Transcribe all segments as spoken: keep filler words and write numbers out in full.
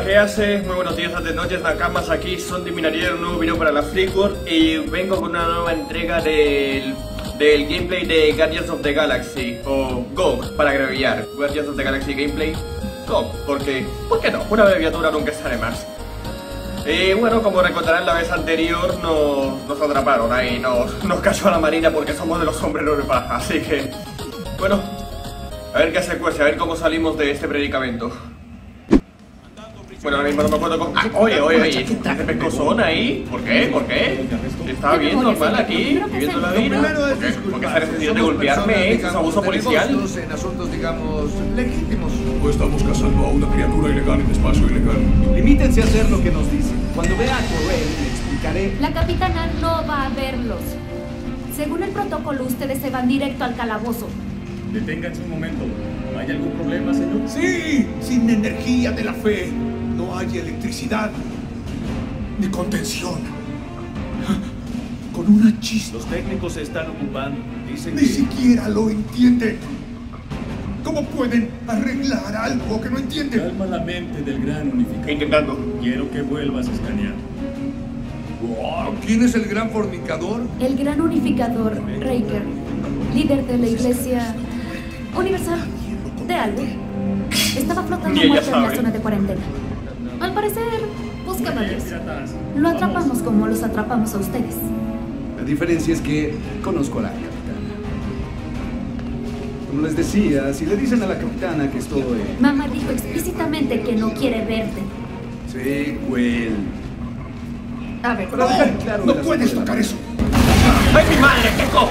Hola, ¿qué haces? Muy buenos días, tardes, noches, nakamas. Aquí son de Minarier, un nuevo video para la Freeworld y vengo con una nueva entrega del, del gameplay de Guardians of the Galaxy, o G O G para abreviar, Guardians of the Galaxy Gameplay G O G, porque, ¿por qué no? Una abreviatura nunca sale más. Y bueno, como recordarán la vez anterior, nos, nos atraparon ahí, nos, nos cayó a la marina porque somos de los sombreros de paja, así que, bueno, a ver qué se cuece, a ver cómo salimos de este predicamento. Bueno, ahora mismo no me acuerdo con... Ah, oye, oye, oye, ¿este pescozón ahí? ¿Por qué? ¿Por qué? Estaba bien normal aquí, viviendo la vida. ¿Por qué? ¿Por qué esa necesidad de golpearme? ¿Es abuso policial? En asuntos, digamos, legítimos. O estamos cazando a una criatura ilegal en espacio ilegal. Limítense a hacer lo que nos dicen. Cuando vea a Corel, le explicaré. La capitana no va a verlos. Según el protocolo, ustedes se van directo al calabozo. Deténganse un momento. ¿Hay algún problema, señor? Sí, sin energía de la fe. No hay electricidad ni contención. Con una chispa. Los técnicos se están ocupando. Dicen Ni que... siquiera lo entienden. ¿Cómo pueden arreglar algo que no entienden? Calma la mente del gran unificador. Intentando. Quiero que vuelvas a escanear. Wow, ¿quién es el gran fornicador? El gran unificador, Raker, líder de la iglesia universal de algo, estaba flotando Y ella muerto en la sabe. zona de cuarentena. Al parecer, buscaba a Dios. Piratas. Lo atrapamos como los atrapamos a ustedes. La diferencia es que conozco a la capitana. Como les decía, si le dicen a la capitana que estoy... Mamá dijo explícitamente que no quiere verte. Sí, Will. A ver, Para dejar claro... No el puedes asunto tocar de la- eso. ¡Ay, mi madre! ¡Qué co!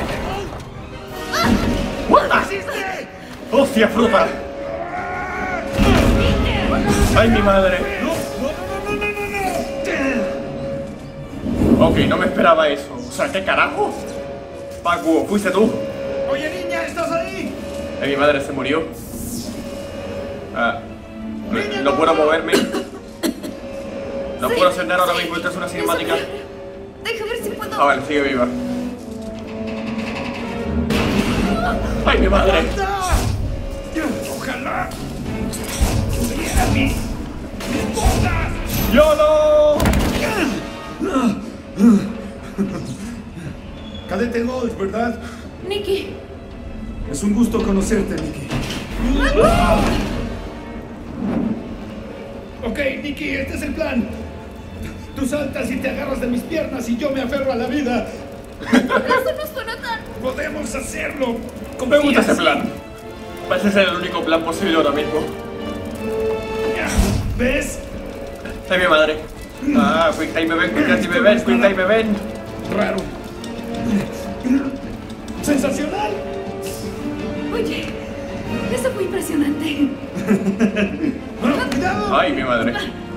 ¡Guarda! ¡Hostia, fruta! ¡Ay, mi madre! Ok, no me esperaba eso. O sea, ¿qué carajo? Paco, ¿fuiste tú? Oye, niña, ¿estás ahí? Ay, mi madre se murió. Ah, no, no puedo moverme. No Sí, puedo hacer nada ahora sí. mismo, esta es una cinemática. deja ver si puedo. Ah, vale, sigue viva. ¡Ay, mi madre! Ojalá. Pudiera mis mis botas. ¡YOLO! Cadete Ghost, ¿verdad? Nikki, Es un gusto conocerte, Nikki. Ok, Nikki, este es el plan. Tú saltas y te agarras de mis piernas y yo me aferro a la vida. eso no suena tan... Podemos hacerlo. Me gusta ese Confía, plan. Parece ser el único plan posible ahora mismo. Ya. ¿Ves? ¡Ay, mi madre! Ah, Quick Time Event, Quick Time Event, Quick Time Event. Raro. Sensacional. Oye, eso fue impresionante. Ah, cuidado. ¡Ay, mi madre!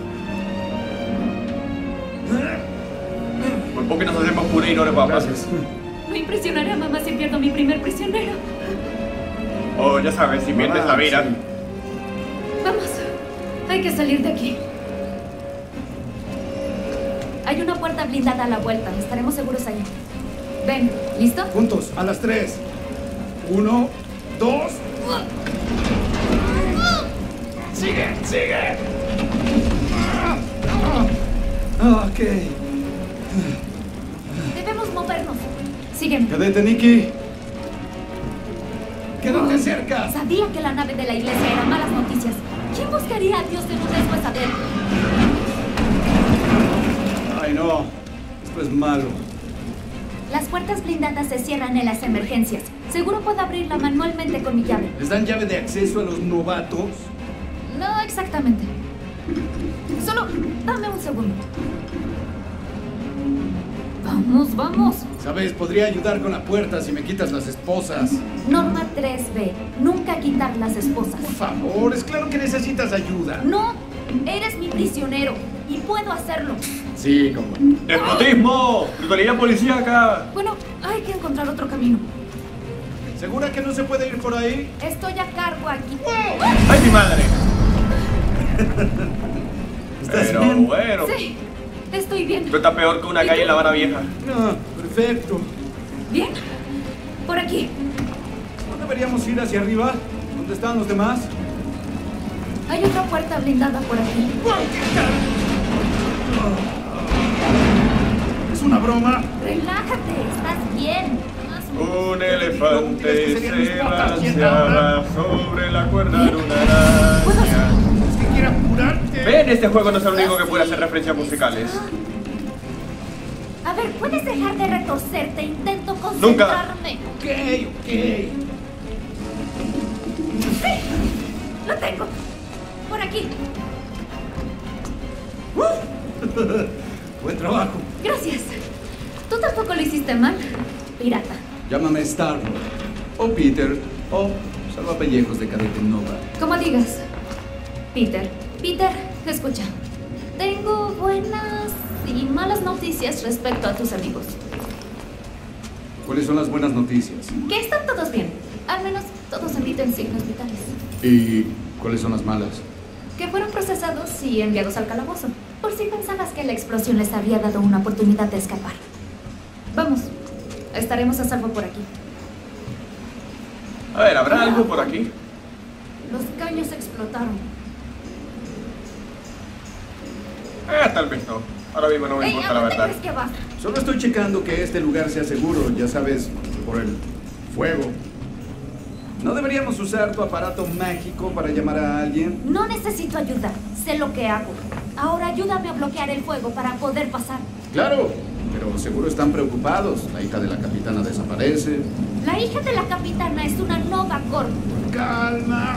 Por poco nos hacemos puré y no le papas. No impresionaré a mamá si pierdo mi primer prisionero. O ya sabes, si pierdes la vida. Vamos, hay que salir de aquí. Hay una puerta blindada a la vuelta, estaremos seguros ahí. Ven, ¿listo? Juntos, a las tres. Uno, dos. Sigue, sigue. Ah, ok. Debemos movernos. Sígueme. Cadete Nikki. Quédate cerca. Sabía que la nave de la iglesia era malas noticias. ¿Quién buscaría a Dios en un después a ver? Ay, no. Esto es malo. Las puertas blindadas se cierran en las emergencias. Seguro puedo abrirla manualmente con mi llave. ¿Les dan llave de acceso a los novatos? No exactamente. Solo dame un segundo. Vamos, vamos. Sabes, podría ayudar con la puerta si me quitas las esposas. Norma tres B. Nunca quitar las esposas. Por favor, es claro que necesitas ayuda. No, eres mi prisionero y puedo hacerlo. Sí, como... ¡Despotismo! ¡Brutalidad policíaca! Bueno, hay que encontrar otro camino. ¿Segura que no se puede ir por ahí? Estoy a cargo aquí. ¡Ay, mi madre! ¿Estás Pero bien? bueno. Sí, estoy bien. Esto está peor que una ¿Y calle tú? en La Habana Vieja. No, perfecto. ¿Bien? Por aquí. ¿No deberíamos ir hacia arriba? ¿Dónde están los demás? Hay otra puerta blindada por aquí. ¿Es una broma? Relájate, estás bien. Un elefante ¿Qué serían mis se patas balanceaba sobre la cuerda de una araña. ¿Es que quiere apurarte? Ven, este juego no es el único que puede hacer referencias musicales. A ver, ¿puedes dejar de retorcerte? Intento concentrarme. Ok, ok. ¡Sí! ¡Lo tengo! Por aquí. Buen trabajo. Gracias. Tú tampoco lo hiciste mal, pirata. Llámame Star-Lord, o Peter, o Salvapellejos de Cadete Nova. Como digas. Peter. Peter, escucha. Tengo buenas y malas noticias respecto a tus amigos. ¿Cuáles son las buenas noticias? Que están todos bien. Al menos todos emiten signos vitales. ¿Y cuáles son las malas? Que fueron procesados y enviados al calabozo. Por si pensabas que la explosión les había dado una oportunidad de escapar. Vamos. Estaremos a salvo por aquí. A ver, ¿habrá algo por aquí? Los caños explotaron. Eh, tal vez no. Ahora mismo no me Ey, importa ¿a la dónde verdad. crees que vas? Solo estoy checando que este lugar sea seguro, ya sabes, por el fuego. ¿No deberíamos usar tu aparato mágico para llamar a alguien? No necesito ayuda. Sé lo que hago. Ahora ayúdame a bloquear el fuego para poder pasar. Claro, pero seguro están preocupados. La hija de la capitana desaparece. La hija de la capitana es una Nova Corp. Calma.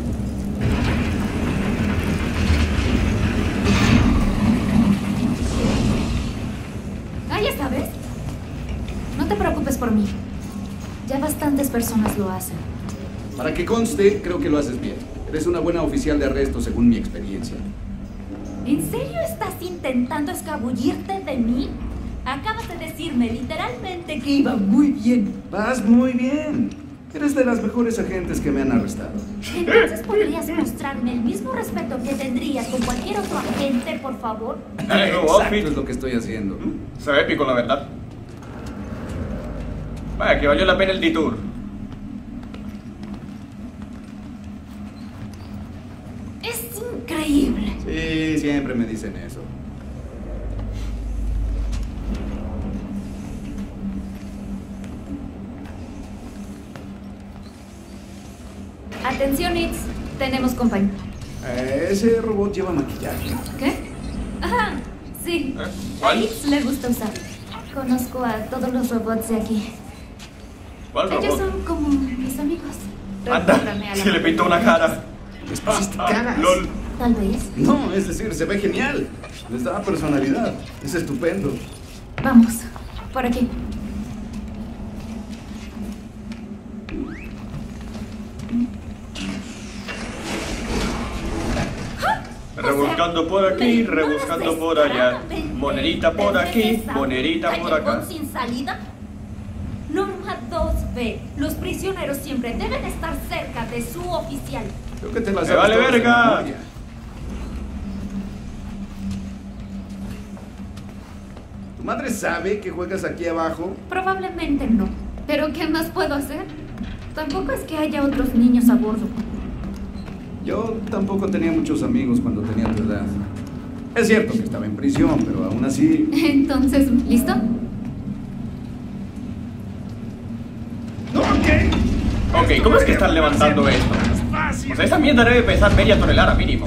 Ahí está, ¿ves? No te preocupes por mí. Ya bastantes personas lo hacen. Para que conste, creo que lo haces bien. Eres una buena oficial de arresto según mi experiencia. ¿En serio estás intentando escabullirte de mí? Acabas de decirme literalmente que iba muy bien. Vas muy bien. Eres de las mejores agentes que me han arrestado. Entonces, ¿podrías mostrarme el mismo respeto que tendrías con cualquier otro agente, por favor? Dale, nuevo Exacto, outfit. es lo que estoy haciendo. Se ve épico, la verdad. Vaya, que valió la pena el detour. Es increíble. Sí, siempre me dicen eso. Atención, Itz. Tenemos compañía. Eh, ese robot lleva maquillaje. ¿Qué? Ajá, sí. ¿Eh? A ¿Cuál? Itz le gusta usar. Conozco a todos los robots de aquí. ¿Cuál Ellos robot? son como mis amigos. Anda, Recuérdame a la se le pintó una cara. Les pusiste Ah, caras. lol. Tal vez. No, es decir, se ve genial. Les da personalidad. Es estupendo. Vamos, por aquí. Rebuscando por aquí, ¿Me rebuscando ignoras por allá. descaradamente Monerita por desde aquí, esa monerita por callejón acá. sin salida? Norma dos B. Los prisioneros siempre deben estar cerca de su oficial. Creo que te las ¡Me vale sabes todas de verga! memoria. ¿Tu madre sabe que juegas aquí abajo? Probablemente no. ¿Pero qué más puedo hacer? Tampoco es que haya otros niños a bordo. Yo tampoco tenía muchos amigos cuando tenía tu edad. Es cierto que estaba en prisión, pero aún así... Entonces, ¿listo? Ok. Ok, ¿cómo es que están levantando esto? Fácil. O sea, esa mierda debe pesar media tonelada mínimo.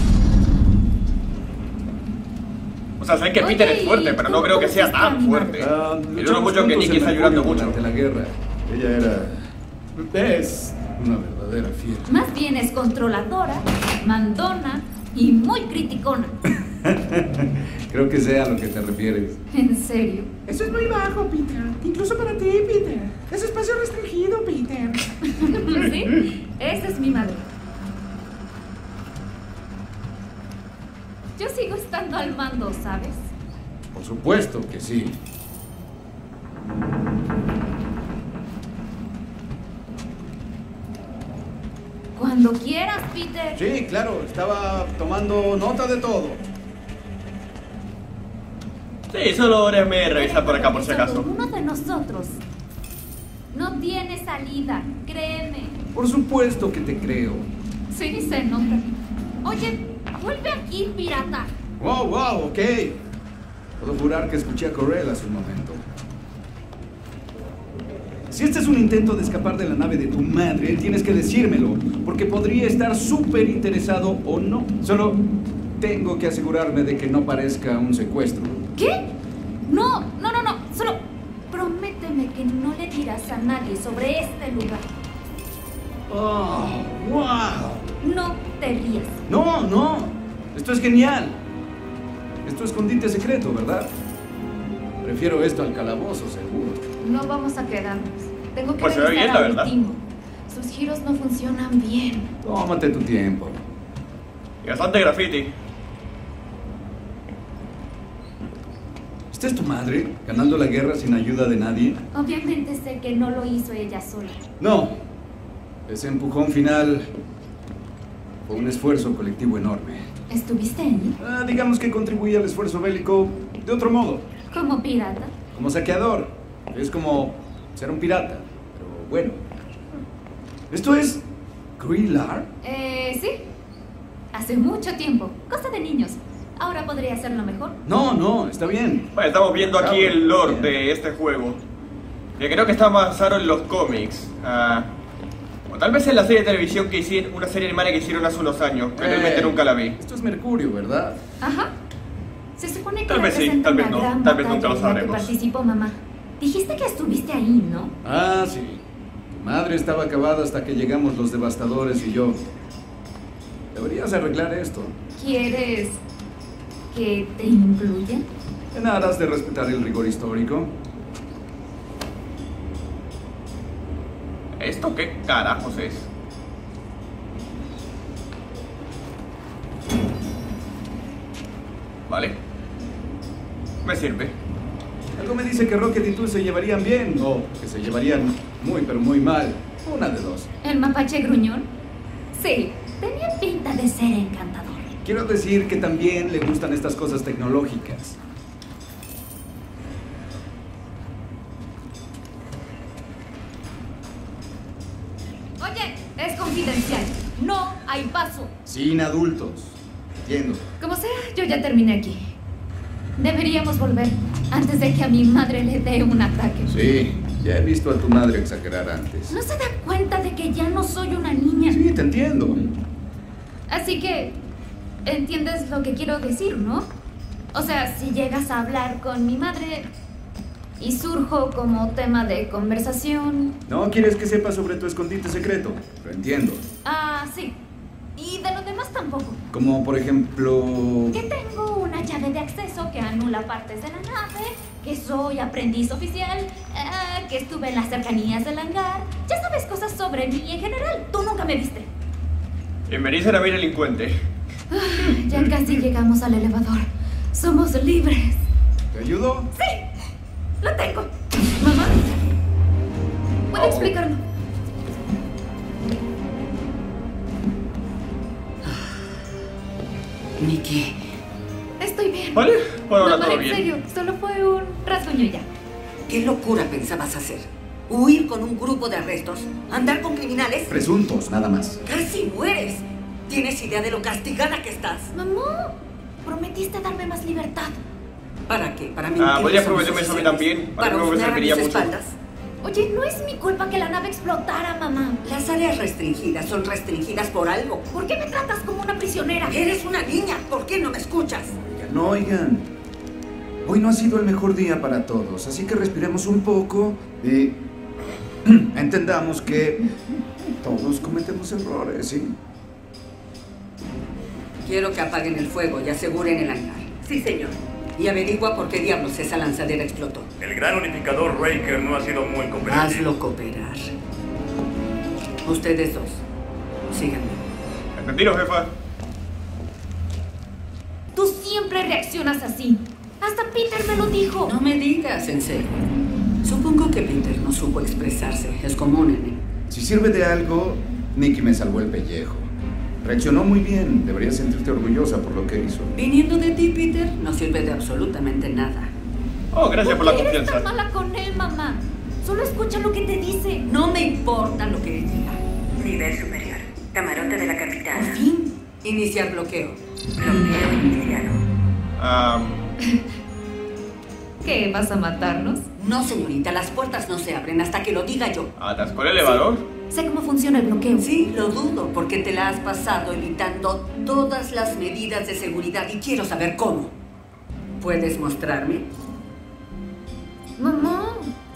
O sea, sé que Oye, Peter es fuerte, ¿y pero tú no creo que sea cómo tan hiciste fuerte. Ah, Y dudo luchamos mucho que juntos Nicky en está ayudando Mercurio mucho. durante la guerra. Ella era... Es una verdadera fiera. Más bien es controladora, mandona y muy criticona. Creo que sea a lo que te refieres. En serio. Eso es muy bajo, Peter. Incluso para ti, Peter. Es espacio restringido, Peter. ¿Sí? Esa es mi madre. Yo sigo estando al mando, ¿sabes? Por supuesto que sí. Cuando quieras, Peter. Sí, claro, estaba tomando nota de todo. Sí, solo déjame revisar por acá por si acaso. Uno de nosotros no tiene salida, créeme. Por supuesto que te creo. Sí, se nota. Oye, vuelve aquí, pirata. Wow, wow, ok. Puedo jurar que escuché a Corell hace un momento. Si este es un intento de escapar de la nave de tu madre, tienes que decírmelo, porque podría estar súper interesado o no. Solo tengo que asegurarme de que no parezca un secuestro. ¿Qué? No, no, no, no. Solo prométeme que no le dirás a nadie sobre este lugar. ¡Oh, wow! No te rías. No, no. Esto es genial. Es tu escondite secreto, ¿verdad? Prefiero esto al calabozo, seguro. No vamos a quedarnos. Tengo que Pues se ve revisar bien, la a verdad. Ultimo. Sus giros no funcionan bien. Tómate tu tiempo. Y bastante graffiti. ¿Esta es tu madre, ganando la guerra sin ayuda de nadie? Obviamente sé que no lo hizo ella sola. No. Ese empujón final fue un esfuerzo colectivo enorme. ¿Estuviste ahí? Ah, digamos que contribuye al esfuerzo bélico de otro modo. ¿Como pirata? Como saqueador. Es como ser un pirata. Pero bueno. ¿Esto es Kree-Lar? Eh, sí. Hace mucho tiempo. Cosa de niños. Ahora podría hacerlo mejor. No, no, está bien. Bueno, estamos viendo aquí Claro, el lore bien. de este juego. Que creo que está basado en los cómics. Ah, o tal vez en la serie de televisión que hicieron, una serie animada que hicieron hace unos años. Que realmente Eh, nunca la vi. Esto es Mercurio, ¿verdad? Ajá. Se supone que Tal vez sí, representa tal vez una no, gran tal vez batalla nunca lo en la que sabremos. participó mamá. Dijiste que estuviste ahí, ¿no? Ah, sí. Tu madre estaba acabada hasta que llegamos los devastadores y yo. Deberías arreglar esto. ¿Quieres que te incluya? En aras de respetar el rigor histórico. ¿Esto qué carajos es? Vale. Me sirve. Algo me dice que Rocket y tú se llevarían bien, o que se llevarían muy, pero muy mal. Una de dos. ¿El mapache gruñón? Sí, tenía pinta de ser encantador. Quiero decir que también le gustan estas cosas tecnológicas. Oye, es confidencial. No hay paso. Sin adultos. Entiendo. Como sea, yo ya terminé aquí. Deberíamos volver antes de que a mi madre le dé un ataque. Sí, ya he visto a tu madre exagerar antes. ¿No se da cuenta de que ya no soy una niña? Sí, te entiendo. Así que, ¿entiendes lo que quiero decir, no? O sea, si llegas a hablar con mi madre y surjo como tema de conversación... No quieres que sepa sobre tu escondite secreto. Lo entiendo. Ah, sí. Y de lo demás tampoco. Como por ejemplo... Que tengo una llave de acceso que anula partes de la nave, que soy aprendiz oficial, eh, que estuve en las cercanías del hangar. Ya sabes cosas sobre mí en general. Tú nunca me viste. Bienvenido a mi delincuente. Ah, ya casi llegamos al elevador. Somos libres. ¿Te ayudo? ¡Sí! ¡Lo tengo! ¿Mamá? ¿Puedo Oh. explicarlo? Nikki, Estoy bien. ¿Vale? Por ahora Mamá, todo en bien. serio, solo fue un rasguño y ya. ¿qué locura pensabas hacer? ¿Huir con un grupo de arrestos? ¿Andar con criminales? Presuntos, nada más. ¡Casi mueres! ¿Tienes idea de lo castigada que estás? Mamá, prometiste darme más libertad. ¿Para qué? ¿Para mentir? Ah, podrías son prometerme eso a mí también. Para ¿Para mí me husmear a serviría mis mucho. espaldas? Oye, no es mi culpa que la nave explotara, mamá. Las áreas restringidas son restringidas por algo. ¿Por qué me tratas como una prisionera? Eres una niña, ¿por qué no me escuchas? No, oigan. Hoy no ha sido el mejor día para todos, así que respiremos un poco y entendamos que todos cometemos errores, ¿sí? Quiero que apaguen el fuego y aseguren el hangar. Sí, señor. Y averigua por qué diablos esa lanzadera explotó. El gran unificador Raker no ha sido muy cooperativo. Hazlo cooperar. Ustedes dos, síganme. Entendido, jefa. Tú siempre reaccionas así. Hasta Peter me lo dijo. No me digas, en serio. Supongo que Peter no supo expresarse. Es común en él. Si sirve de algo, Nikki me salvó el pellejo. Reaccionó muy bien. Deberías sentirte orgullosa por lo que hizo. Viniendo de ti, Peter, no sirve de absolutamente nada. Oh, gracias por la ¿Por qué eres confianza. tan mala con él, mamá? Solo escucha lo que te dice. No me importa lo que él diga. Nivel superior. Camarote de la Por capitana. fin, Iniciar bloqueo. Bloqueo iniciado. Um, ¿Qué? ¿Vas a matarnos? No, señorita, las puertas no se abren hasta que lo diga yo. ¿Atascó el elevador? Sé cómo funciona el bloqueo. Sí, lo dudo, porque te la has pasado evitando todas las medidas de seguridad y quiero saber cómo. ¿Puedes mostrarme? Mamá.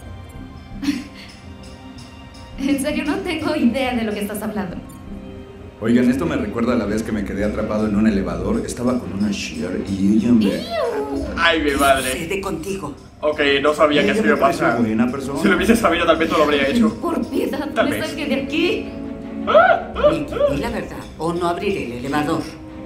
En serio, no tengo idea de lo que estás hablando. Oigan, esto me recuerda a la vez que me quedé atrapado en un elevador. Estaba con una Shear y ella me... Ay, mi ¿Qué madre. sucede contigo? Ok, no sabía que Ella eso iba me a pareció pasar. buena persona. Si lo hubiese sabido, tal vez no lo habría hecho. Por piedad, Tal me vez. saqué de aquí. Nicky, di la verdad o no abriré el elevador.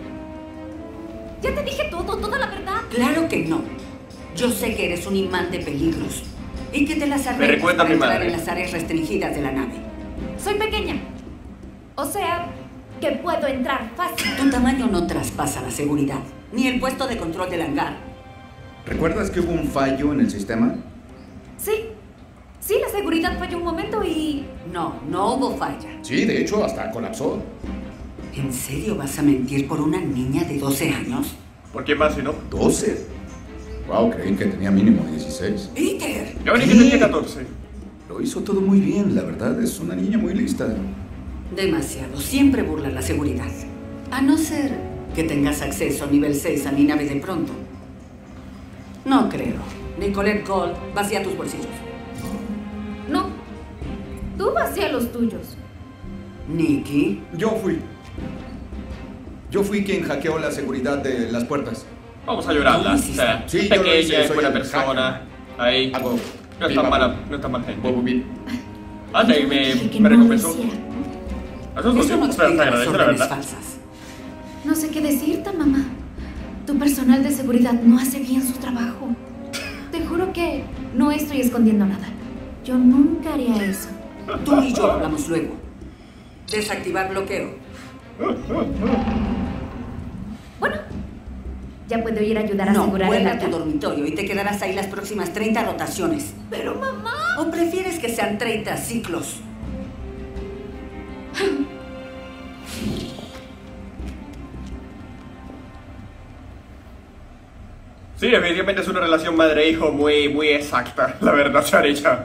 Ya te dije todo, toda la verdad. Claro que no. Yo sé que eres un imán de peligros y que te las arreglas recuerda para mi entrar madre. en las áreas restringidas de la nave. Soy pequeña. O sea, que puedo entrar fácil. Tu tamaño no traspasa la seguridad, ni el puesto de control del hangar. ¿Recuerdas que hubo un fallo en el sistema? Sí. Sí, la seguridad falló un momento y... No, no hubo falla. Sí, de hecho, hasta colapsó. ¿En serio vas a mentir por una niña de doce años? ¿Por qué más si no? ¿doce? Wow, creí que tenía mínimo dieciséis. ¡Peter! Yo ni que ¿Qué? tenía catorce. Lo hizo todo muy bien, la verdad. Es una niña muy lista. Demasiado. Siempre burla la seguridad. A no ser que tengas acceso a nivel seis a mi nave de pronto. No creo. Nicolette Gold, vacía tus bolsillos. No. Tú vacía los tuyos. Nicky. Yo fui. Yo fui quien hackeó la seguridad de las puertas. Vamos a llorarla. O sea, Sí, yo lo pequeña, hice, es soy buena el persona. Ahí. Hago... No es tan mala, no es tan mala gente. Bobo Beat. Ah, sí, Yo me, dije que me no lo recompensó. hiciera. Eso es lo Eso no que se explica las agradece, la órdenes verdad. falsas. No sé qué decirte, mamá. Tu personal de seguridad no hace bien su trabajo. Te juro que no estoy escondiendo nada. Yo nunca haría eso. Tú y yo hablamos luego. Desactivar bloqueo. Bueno, ya puedo ir a ayudar a No, asegurar el vuelve a tu hangar. dormitorio y te quedarás ahí las próximas treinta rotaciones. Pero mamá... ¿O prefieres que sean treinta ciclos? Sí, definitivamente es una relación madre-hijo muy, muy exacta, la verdad, Charecha.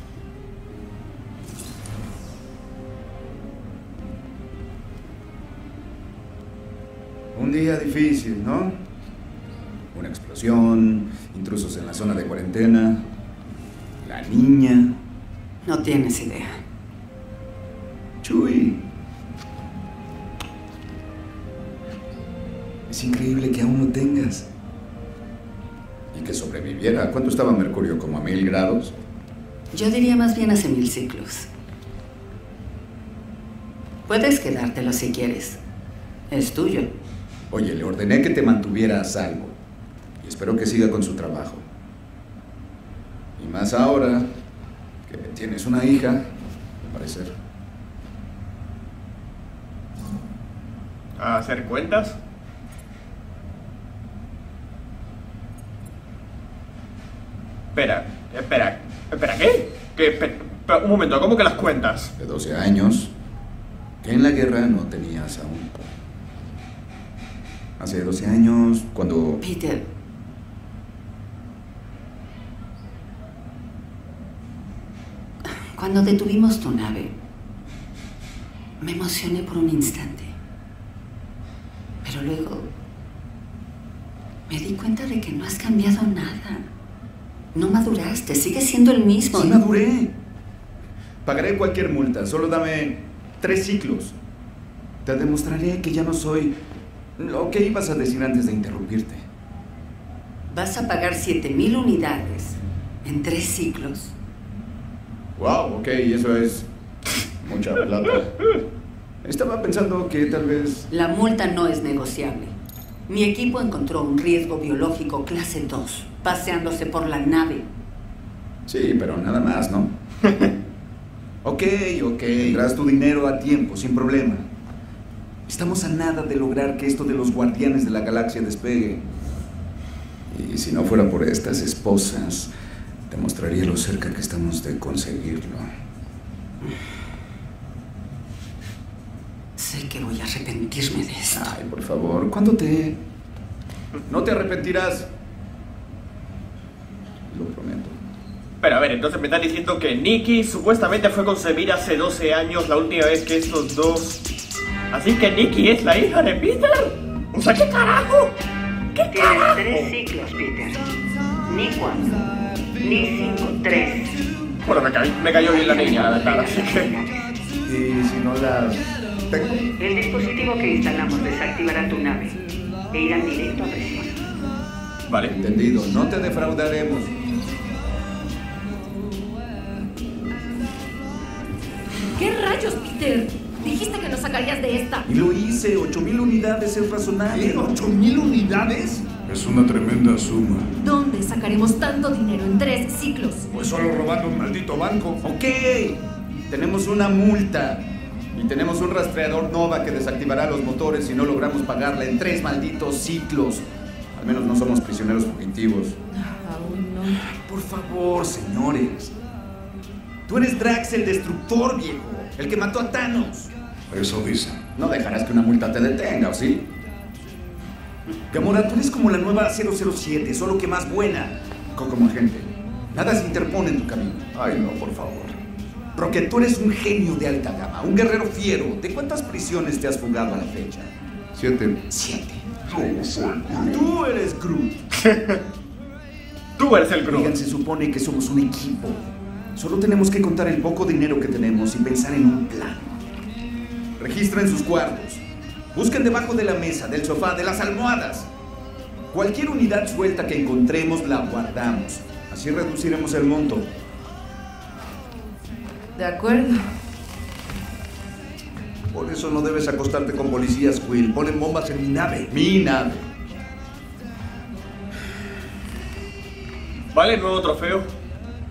Un día difícil, ¿no? Una explosión, intrusos en la zona de cuarentena, la niña. No tienes idea. Chuy. Es increíble que aún lo tengas. Y que sobreviviera. ¿Cuánto estaba Mercurio? ¿Como a mil grados? Yo diría más bien hace mil ciclos. Puedes quedártelo si quieres. Es tuyo. Oye, le ordené que te mantuviera a salvo. Y espero que siga con su trabajo. Y más ahora que tienes una hija, al parecer. ¿A hacer cuentas? Espera, espera, espera, ¿qué? ¿Qué? Espera, espera, un momento, ¿cómo que las cuentas? De doce años, que en la guerra no tenías aún. Hace doce años, cuando... Peter. Cuando detuvimos tu nave, me emocioné por un instante. Pero luego me di cuenta de que no has cambiado nada. No maduraste, sigues siendo el mismo. Sí, maduré. Pagaré cualquier multa, solo dame tres ciclos. Te demostraré que ya no soy lo que ibas a decir antes de interrumpirte. Vas a pagar siete mil unidades en tres ciclos. Wow, ok, eso es mucha plata. Estaba pensando que tal vez... La multa no es negociable. Mi equipo encontró un riesgo biológico clase dos, paseándose por la nave. Sí, pero nada más, ¿no? Ok, ok. Tendrás tu dinero a tiempo, sin problema. Estamos a nada de lograr que esto de los guardianes de la galaxia despegue. Y si no fuera por estas esposas, te mostraría lo cerca que estamos de conseguirlo. Sé que voy a arrepentirme de esto. Ay, por favor, ¿cuándo te...? No te arrepentirás. Lo prometo. Pero a ver, entonces me están diciendo que Nikki supuestamente fue concebida hace doce años, la última vez que estos dos... Así que Nikki es la hija de Peter. O sea, ¿qué carajo? ¿Qué Tienes carajo? tres ciclos, Peter. Ni cuatro, ni cinco, tres. Bueno, me, ca me cayó bien la niña, la verdad, así que... Y si no las tengo. El dispositivo que instalamos desactivará tu nave e irán directo a presión. Vale. Entendido, no te defraudaremos. ¿Qué rayos, Peter? Dijiste que nos sacarías de esta. Y lo hice, ocho mil unidades es razonable. ¿Qué? ¿Ocho mil unidades? Es una tremenda suma. ¿Dónde sacaremos tanto dinero en tres ciclos? Pues solo robando un maldito banco. Ok, tenemos una multa. Y tenemos un rastreador Nova que desactivará los motores si no logramos pagarla en tres malditos ciclos. Al menos no somos prisioneros fugitivos. Aún no. Por favor, señores. Tú eres Drax el Destructor, viejo. El que mató a Thanos. Eso dicen. No dejarás que una multa te detenga, ¿o sí? Gamora, tú eres como la nueva cero cero siete, solo que más buena. Como agente. Nada se interpone en tu camino. Ay, no, por favor. Rocket, tú eres un genio de alta gama, un guerrero fiero. ¿De cuántas prisiones te has fugado a la fecha? Siete. Siete. Tú eres Groot. Tú eres el Groot. Oigan, se supone que somos un equipo. Solo tenemos que contar el poco dinero que tenemos y pensar en un plan. Registren sus cuartos. Busquen debajo de la mesa, del sofá, de las almohadas. Cualquier unidad suelta que encontremos la guardamos. Así reduciremos el monto. De acuerdo. Por eso no debes acostarte con policías, Quill. Ponen bombas en mi nave. Mi nave. Vale, nuevo trofeo.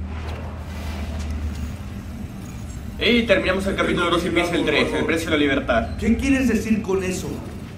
Y terminamos el capítulo dos y empieza el tres, el precio de la libertad. ¿Qué quieres decir con eso?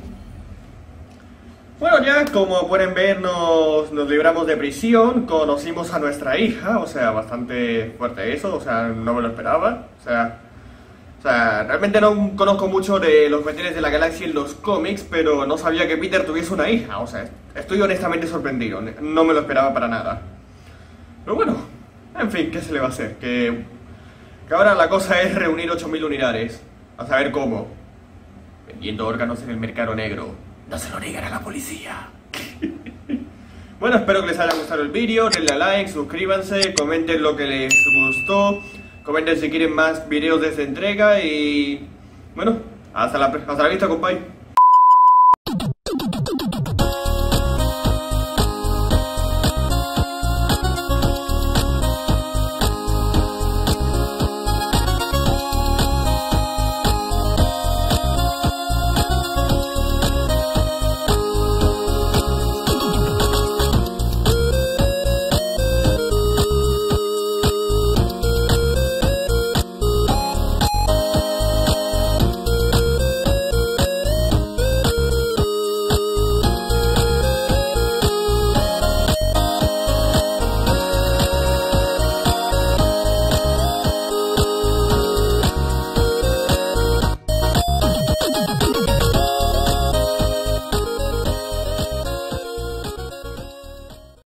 Bueno, ya como pueden ver, nos, nos libramos de prisión, conocimos a nuestra hija, o sea, bastante fuerte eso, o sea, no me lo esperaba, o sea, o sea, realmente no conozco mucho de los Guardianes de la Galaxia en los cómics, pero no sabía que Peter tuviese una hija, o sea, estoy honestamente sorprendido, no me lo esperaba para nada. Pero bueno, en fin, ¿qué se le va a hacer? Que, que ahora la cosa es reunir ocho mil unidades, a saber cómo, vendiendo órganos en el mercado negro. No se lo digan a la policía. Bueno, espero que les haya gustado el vídeo. Denle a like, suscríbanse, comenten lo que les gustó, comenten si quieren más videos de esta entrega y... bueno, hasta la, hasta la vista, compadre.